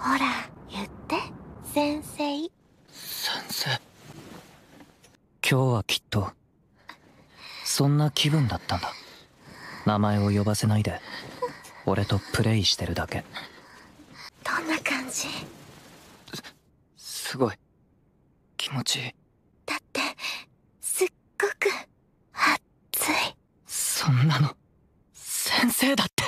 ほら言って、先生。 先生。今日はきっとそんな気分だったんだ。名前を呼ばせないで俺とプレイしてるだけ。 どんな感じ？ すごい気持ちいい。 だってすっごく熱い。 そんなの先生だって。